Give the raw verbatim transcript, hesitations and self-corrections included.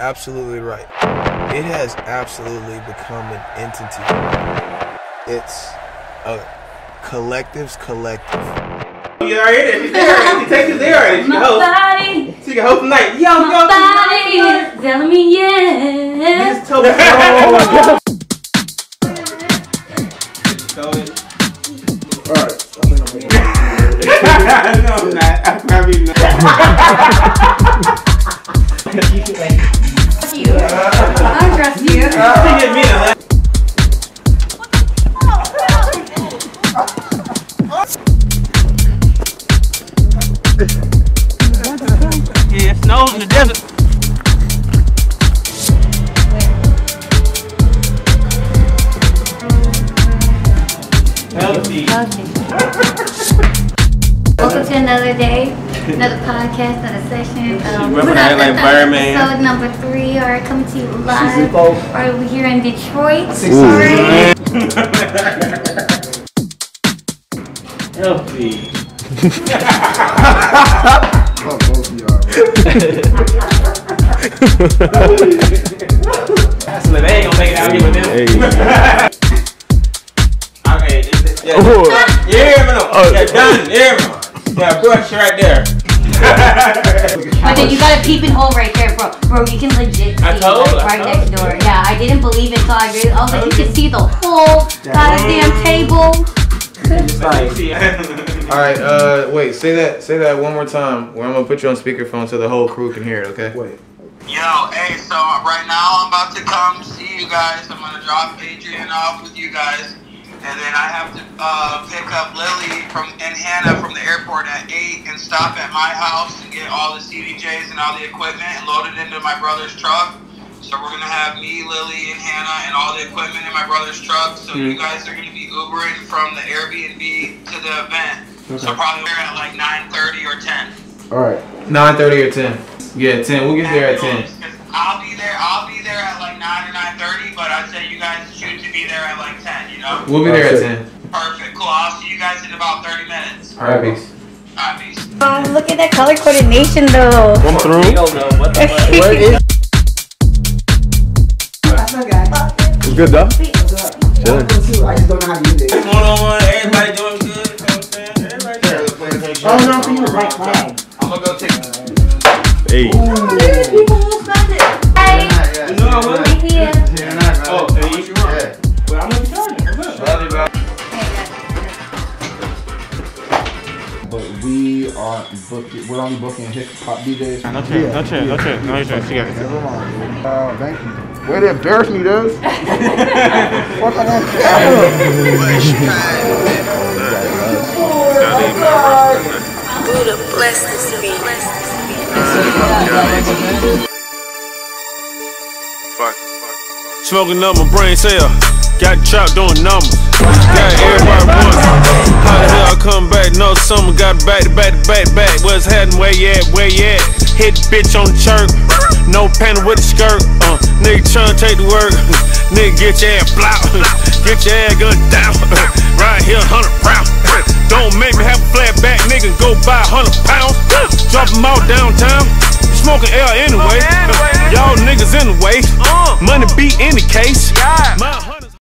absolutely right. It has absolutely become an entity. It's a collective's collective. You already there. She's there already. She takes us there already. She can host. Body, she can host tonight. Yo, my yo, body is telling me yes. This is Alright. No, I'm not. I'm probably not. Trust you. I don't trust you. She get me to laugh. Yeah, it snows in the desert. Healthy. Healthy. Welcome to another day, another podcast, another session. Um, Remember that like Birdman? Episode number three. Alright, coming to you live. Alright, we're here in Detroit. Alright. Healthy. Fuck both of y'all. So they ain't gonna make it out here with this. Hey. Okay, this is, yeah, Oh. you hear me? No. Oh. Yeah, done. You hear me? Yeah, brush right there. But then you got a peeping hole right there, bro. Bro, you can legit see I told, like, I right told. next door. Yeah, I didn't believe it until I read. I was like, you can see the whole goddamn table. All right, uh, wait. Say that. Say that one more time. Where I'm gonna put you on speakerphone so the whole crew can hear it. Okay. Wait. Yo, hey, so right now I'm about to come see you guys. I'm gonna drop Adrian off with you guys, and then I have to uh, pick up Lily from and Hannah from the airport at eight and stop at my house and get all the C D Js and all the equipment and load it into my brother's truck. So we're gonna have me, Lily, and Hannah and all the equipment in my brother's truck. So mm. you guys are gonna be Ubering from the Airbnb to the event. Okay. So probably we're at like nine thirty or ten. All right. nine thirty or ten. Yeah, ten. We'll get there at ten. I'll be there. I'll be there at like nine or nine thirty, but I'd say you guys shoot to be there at like ten. You know. We'll be there at ten. Perfect. Cool. I'll see you guys in about thirty minutes. All right, peace. All right, peace. Um, look at that color coordination though. Come through. You don't know what the fuck. Where is? It's good though. Chilling. I just don't know how to use it. One on one, everybody doing good. You know what I'm saying? Everybody doing good. Oh no, for you the right flag. I'm gonna go take. Hey. People will spend it. Hey, You know I will. right here. Oh, hey, you want? Well, I'm gonna charge it. But we are booking. We're only booking hip hop D Js. No chance, no chance, no chance, no chance. She got it. Never mind. Oh, thank you. Way to embarrass me, dude. What I gonna Buddha bless this beat. Smoking up my brain cell. Got the trap doing numbers. Got everybody once. How the hell I come back? No summer. Got it back to back to back to back. What's happening? Where you at? Where you at? Hit the bitch on the chirp. No panty with the skirt. Uh, nigga tryna take the work. Nigga get your ass blout. Get your ass gunned down. Right here, hundred round. Don't make me have a flat back, nigga. Go buy a hundred pounds. Drop them out downtown. Smoking L anyway. Y'all niggas in the way. Money be in the case. My